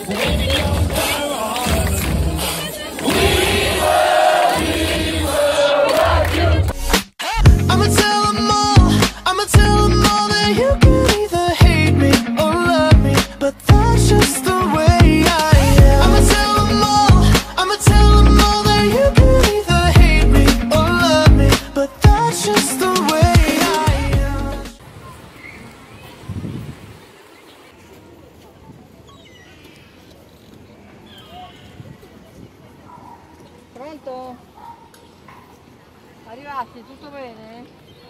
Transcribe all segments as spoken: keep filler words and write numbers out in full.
Pronto? Arrivati, tutto bene?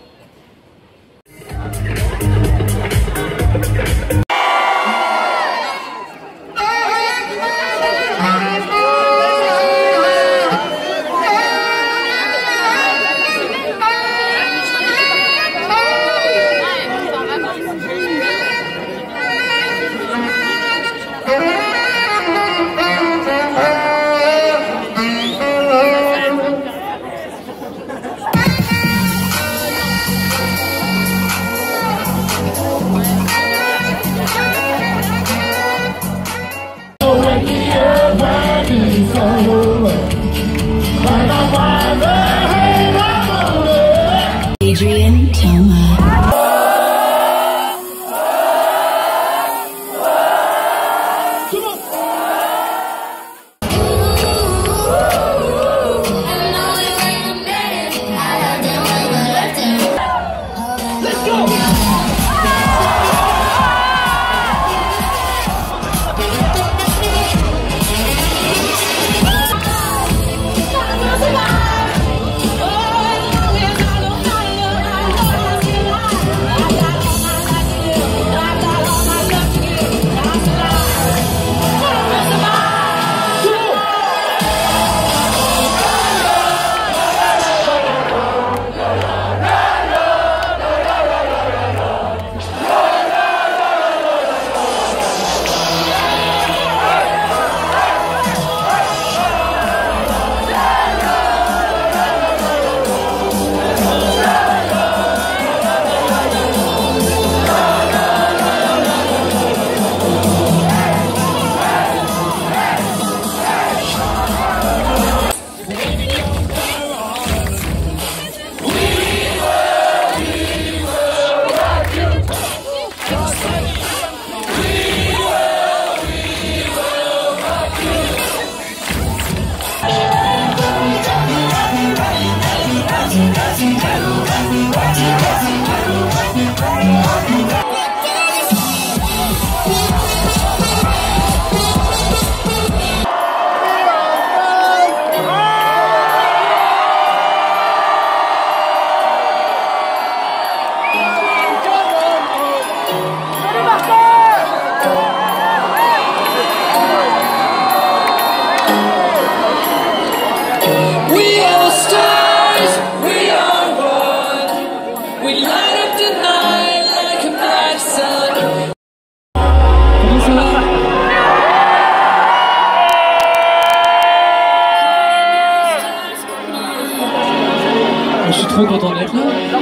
Je suis trop content d'être là.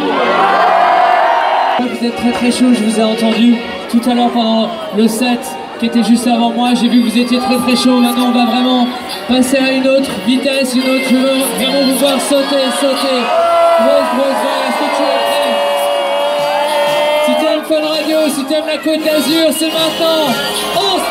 Vous êtes très très chaud, je vous ai entendu tout à l'heure pendant le set qui était juste avant moi. J'ai vu que vous étiez très très chaud. Maintenant on va vraiment passer à une autre vitesse, une autre. Je veux vraiment vous voir sauter, sauter. Rose, Rose, est-ce que tu es prêt? Si t'aimes Fun Radio, si t'aimes la Côte d'Azur, c'est maintenant. On